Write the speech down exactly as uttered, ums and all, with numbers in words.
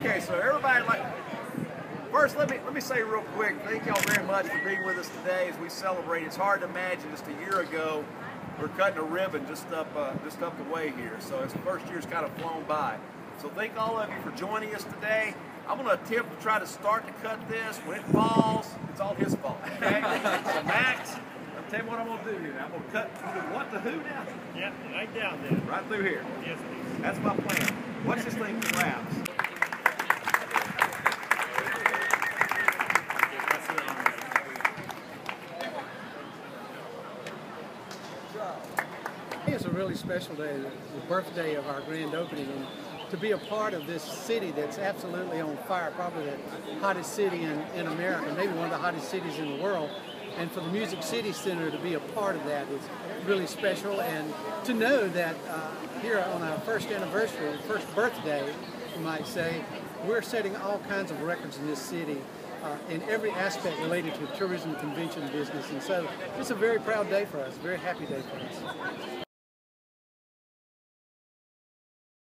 Okay, so everybody, like, first let me let me say real quick, thank y'all very much for being with us today as we celebrate. It's hard to imagine just a year ago we're cutting a ribbon just up uh, just up the way here. So this first year's kind of flown by. So thank all of you for joining us today. I'm going to attempt to try to start to cut this. When it falls, it's all his fault. Okay? So Max, I'll tell you what I'm going to do here. I'm going to cut from what to who now? Yep, right down there. Right through here. Yes, please. That's my plan. Watch this thing collapse. It's a really special day, the birthday of our grand opening, and to be a part of this city that's absolutely on fire, probably the hottest city in, in America, maybe one of the hottest cities in the world. And for the Music City Center to be a part of that is really special, and to know that uh, here on our first anniversary, first birthday, you might say, we're setting all kinds of records in this city uh, in every aspect related to the tourism convention business. And so it's a very proud day for us, a very happy day for us.